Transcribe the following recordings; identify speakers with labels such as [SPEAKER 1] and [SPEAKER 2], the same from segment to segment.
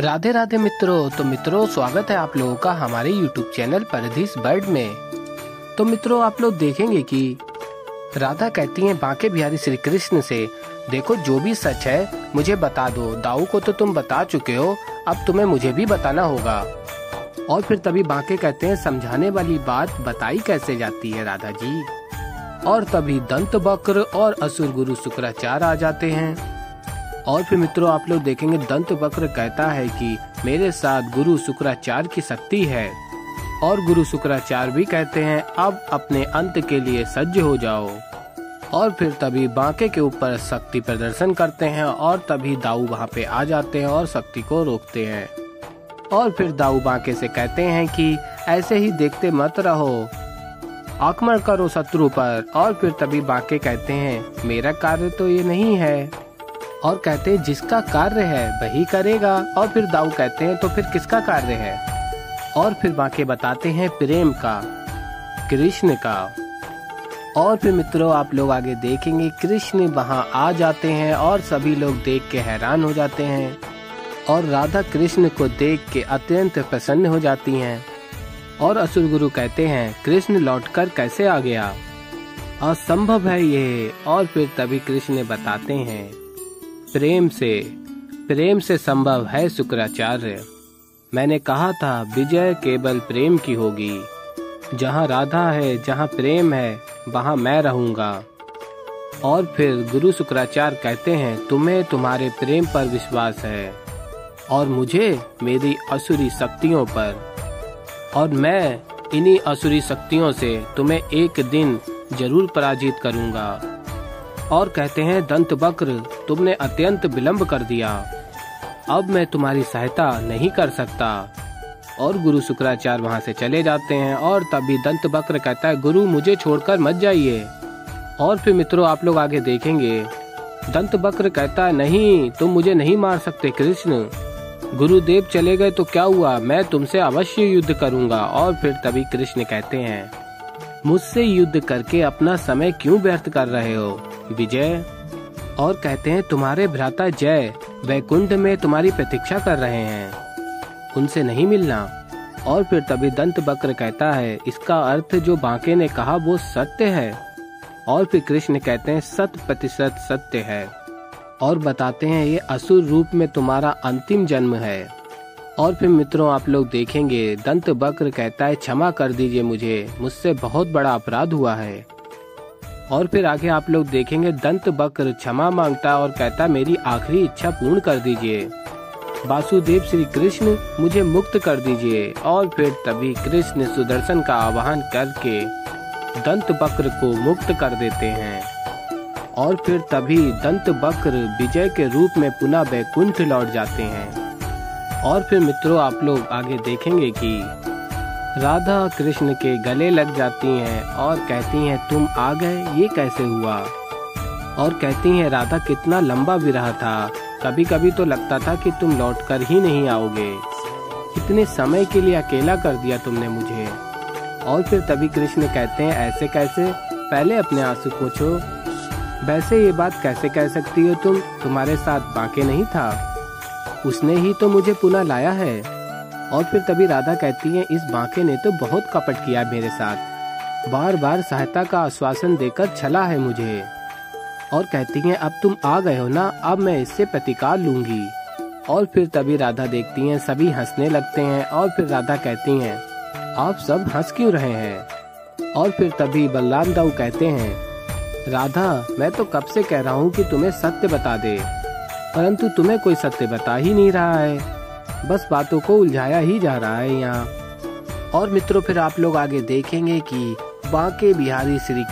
[SPEAKER 1] राधे राधे मित्रों। तो मित्रों, स्वागत है आप लोगों का हमारे YouTube चैनल परदेश बर्ड में। तो मित्रों, आप लोग देखेंगे कि राधा कहती हैं बांके बिहारी श्री कृष्ण से, देखो जो भी सच है मुझे बता दो। दाऊ को तो तुम बता चुके हो, अब तुम्हें मुझे भी बताना होगा। और फिर तभी बांके कहते हैं, समझाने वाली बात बताई कैसे जाती है राधा जी। और तभी दंत वक्र और असुर गुरु शुक्राचार्य आ जाते हैं। और फिर मित्रों, आप लोग देखेंगे दंत वक्र कहता है कि मेरे साथ गुरु शुक्राचार्य की शक्ति है। और गुरु शुक्राचार्य भी कहते हैं, अब अपने अंत के लिए सज्ज हो जाओ। और फिर तभी बांके के ऊपर शक्ति प्रदर्शन करते हैं और तभी दाऊ वहां पे आ जाते हैं और शक्ति को रोकते हैं। और फिर दाऊ बांके से कहते हैं कि ऐसे ही देखते मत रहो, आक्रमण करो शत्रु पर। और फिर तभी बांके कहते हैं, मेरा कार्य तो ये नहीं है। और कहते हैं, जिसका कार्य है वही करेगा। और फिर दाऊ कहते हैं, तो फिर किसका कार्य है? और फिर बांके बताते हैं, प्रेम का, कृष्ण का। और फिर मित्रों, आप लोग आगे देखेंगे कृष्ण वहां आ जाते हैं और सभी लोग देख के हैरान हो जाते हैं। और राधा कृष्ण को देख के अत्यंत प्रसन्न हो जाती हैं। और असुर गुरु कहते हैं, कृष्ण लौटकर कैसे आ गया? असंभव है ये। और फिर तभी कृष्ण बताते हैं, प्रेम से संभव है शुक्राचार्य। मैंने कहा था विजय केवल प्रेम की होगी। जहाँ राधा है, जहाँ प्रेम है, वहाँ मैं रहूंगा। और फिर गुरु शुक्राचार्य कहते हैं, तुम्हें तुम्हारे प्रेम पर विश्वास है और मुझे मेरी असुरी शक्तियों पर। और मैं इन्हीं असुरी शक्तियों से तुम्हें एक दिन जरूर पराजित करूंगा। और कहते हैं, दंत वक्र तुमने अत्यंत विलंब कर दिया, अब मैं तुम्हारी सहायता नहीं कर सकता। और गुरु शुक्राचार्य वहां से चले जाते हैं। और तभी दंत वक्र कहता है, गुरु मुझे छोड़कर मत जाइए। और फिर मित्रों, आप लोग आगे देखेंगे दंत वक्र कहता है, नहीं, तुम मुझे नहीं मार सकते कृष्ण। गुरुदेव चले गए तो क्या हुआ, मैं तुमसे अवश्य युद्ध करूंगा। और फिर तभी कृष्ण कहते हैं, मुझसे युद्ध करके अपना समय क्यों व्यर्थ कर रहे हो विजय? और कहते हैं, तुम्हारे भ्राता जय वैकुंठ में तुम्हारी प्रतीक्षा कर रहे हैं, उनसे नहीं मिलना। और फिर तभी दंत वक्र कहता है, इसका अर्थ जो बांके ने कहा वो सत्य है? और फिर कृष्ण कहते हैं, 100% सत्य है। और बताते हैं, ये असुर रूप में तुम्हारा अंतिम जन्म है। और फिर मित्रों, आप लोग देखेंगे दंत वक्र कहता है, क्षमा कर दीजिए मुझसे बहुत बड़ा अपराध हुआ है। और फिर आगे आप लोग देखेंगे दंत वक्र क्षमा मांगता और कहता, मेरी आखिरी इच्छा पूर्ण कर दीजिए, वासुदेव श्री कृष्ण मुझे मुक्त कर दीजिए। और फिर तभी कृष्ण सुदर्शन का आवाहन करके दंत वक्र को मुक्त कर देते हैं। और फिर तभी दंत वक्र विजय के रूप में पुनः वैकुंठ लौट जाते हैं। और फिर मित्रों, आप लोग आगे देखेंगे कि राधा कृष्ण के गले लग जाती हैं और कहती हैं, तुम आ गए, ये कैसे हुआ? और कहती हैं, राधा कितना लंबा विरह था, कभी कभी तो लगता था कि तुम लौटकर ही नहीं आओगे। इतने समय के लिए अकेला कर दिया तुमने मुझे। और फिर तभी कृष्ण कहते हैं, ऐसे कैसे? पहले अपने आंसू पोंछो। वैसे ये बात कैसे कह सकती हो तुम? तुम्हारे साथ बांके नहीं था, उसने ही तो मुझे पुनः लाया है। और फिर तभी राधा कहती है, इस बांके ने तो बहुत कपट किया मेरे साथ, बार बार सहायता का आश्वासन देकर छला है मुझे। और कहती हैं, अब तुम आ गए हो ना, अब मैं इससे प्रतिकार लूंगी। और फिर तभी राधा देखती हैं, सभी हंसने लगते हैं। और फिर राधा कहती हैं, आप सब हंस क्यों रहे हैं? और फिर तभी बलराम दाऊ कहते हैं, राधा मैं तो कब से कह रहा हूँ कि तुम्हें सत्य बता दे, परंतु तुम्हें कोई सत्य बता ही नहीं रहा है, बस बातों को उलझाया ही जा रहा है यहाँ। और मित्रों, फिर आप लोग आगे देखेंगे कि बांके बिहारी श्री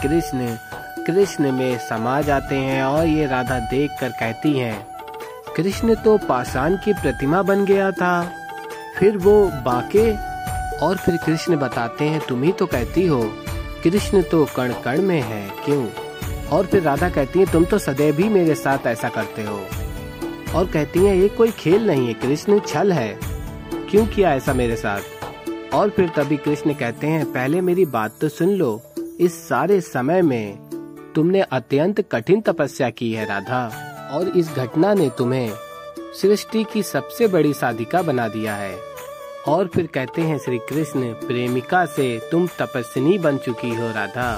[SPEAKER 1] कृष्ण में समा जाते हैं। और ये राधा देखकर कहती हैं, कृष्ण तो पाषाण की प्रतिमा बन गया था, फिर वो बांके? और फिर कृष्ण बताते हैं, तुम ही तो कहती हो कृष्ण तो कण कण में है, क्यों? और फिर राधा कहती है, तुम तो सदैव भी मेरे साथ ऐसा करते हो। और कहती हैं, ये कोई खेल नहीं है कृष्ण, छल है, क्यों किया ऐसा मेरे साथ? और फिर तभी कृष्ण कहते हैं, पहले मेरी बात तो सुन लो, इस सारे समय में तुमने अत्यंत कठिन तपस्या की है राधा, और इस घटना ने तुम्हें सृष्टि की सबसे बड़ी साधिका बना दिया है। और फिर कहते हैं श्री कृष्ण, प्रेमिका से तुम तपस्विनी बन चुकी हो राधा।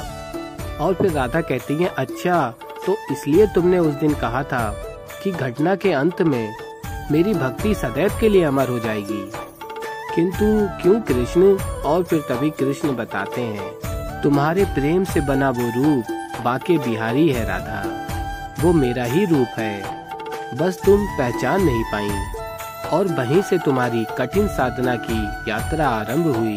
[SPEAKER 1] और फिर राधा कहती है, अच्छा तो इसलिए तुमने उस दिन कहा था कि घटना के अंत में मेरी भक्ति सदैव के लिए अमर हो जाएगी, किंतु क्यों कृष्ण? और फिर तभी कृष्ण बताते हैं, तुम्हारे प्रेम से बना वो रूप बाके बिहारी है राधा, वो मेरा ही रूप है, बस तुम पहचान नहीं पाई। और वहीं से तुम्हारी कठिन साधना की यात्रा आरंभ हुई।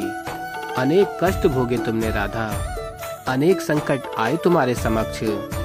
[SPEAKER 1] अनेक कष्ट भोगे तुमने राधा, अनेक संकट आए तुम्हारे समक्ष,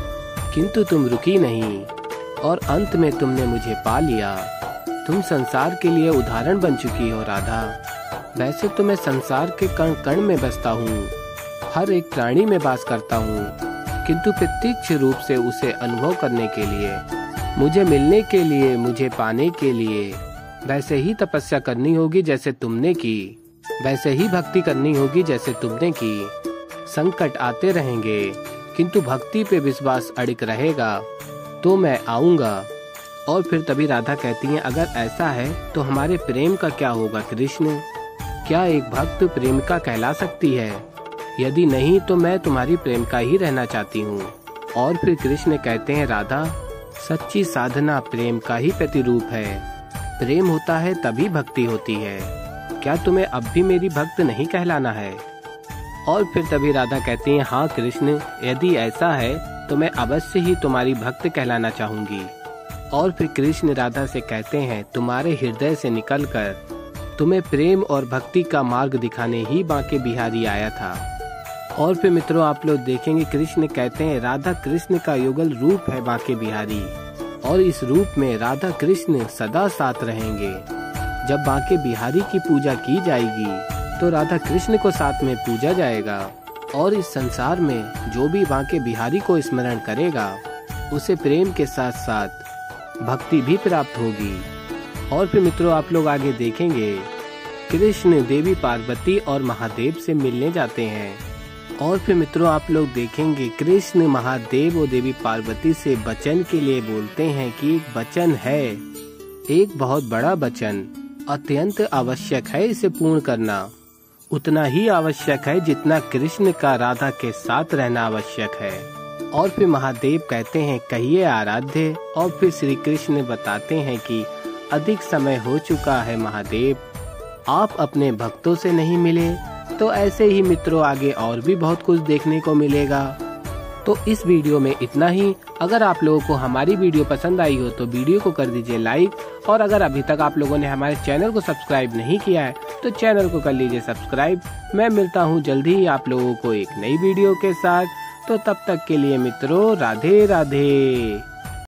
[SPEAKER 1] किंतु तुम रुकी नहीं और अंत में तुमने मुझे पा लिया। तुम संसार के लिए उदाहरण बन चुकी हो राधा। वैसे तो मैं संसार के कण कण में बसता हूँ, हर एक प्राणी में वास करता हूँ, किंतु प्रत्यक्ष रूप से उसे अनुभव करने के लिए, मुझे मिलने के लिए, मुझे पाने के लिए वैसे ही तपस्या करनी होगी जैसे तुमने की, वैसे ही भक्ति करनी होगी जैसे तुमने की। संकट आते रहेंगे, किंतु भक्ति पे विश्वास अड़िग रहेगा तो मैं आऊंगा। और फिर तभी राधा कहती हैं, अगर ऐसा है तो हमारे प्रेम का क्या होगा कृष्ण? क्या एक भक्त प्रेमिका कहला सकती है? यदि नहीं तो मैं तुम्हारी प्रेमिका ही रहना चाहती हूँ। और फिर कृष्ण कहते हैं, राधा सच्ची साधना प्रेम का ही प्रतिरूप है। प्रेम होता है तभी भक्ति होती है। क्या तुम्हें अब भी मेरी भक्त नहीं कहलाना है? और फिर तभी राधा कहती हैं, हाँ कृष्ण, यदि ऐसा है तो मैं अवश्य ही तुम्हारी भक्त कहलाना चाहूंगी। और फिर कृष्ण राधा से कहते हैं, तुम्हारे हृदय से निकलकर तुम्हें प्रेम और भक्ति का मार्ग दिखाने ही बांके बिहारी आया था। और फिर मित्रों आप लोग देखेंगे कृष्ण कहते हैं, राधा कृष्ण का युगल रूप है बांके बिहारी, और इस रूप में राधा कृष्ण सदा साथ रहेंगे। जब बांके बिहारी की पूजा की जाएगी तो राधा कृष्ण को साथ में पूजा जाएगा, और इस संसार में जो भी बांके बिहारी को स्मरण करेगा उसे प्रेम के साथ साथ भक्ति भी प्राप्त होगी। और फिर मित्रों आप लोग आगे देखेंगे कृष्ण देवी पार्वती और महादेव से मिलने जाते हैं। और फिर मित्रों आप लोग देखेंगे कृष्ण महादेव और देवी पार्वती से वचन के लिए बोलते हैं कि एक वचन है, एक बहुत बड़ा वचन, अत्यंत आवश्यक है इसे पूर्ण करना। उतना ही आवश्यक है जितना कृष्ण का राधा के साथ रहना आवश्यक है। और फिर महादेव कहते हैं, कहिए आराध्य। और फिर श्री कृष्ण बताते हैं कि अधिक समय हो चुका है महादेव, आप अपने भक्तों से नहीं मिले। तो ऐसे ही मित्रों आगे और भी बहुत कुछ देखने को मिलेगा। तो इस वीडियो में इतना ही। अगर आप लोगों को हमारी वीडियो पसंद आई हो तो वीडियो को कर दीजिए लाइक, और अगर अभी तक आप लोगों ने हमारे चैनल को सब्सक्राइब नहीं किया है तो चैनल को कर लीजिए सब्सक्राइब। मैं मिलता हूँ जल्दी ही आप लोगों को एक नई वीडियो के साथ। तो तब तक के लिए मित्रों राधे राधे।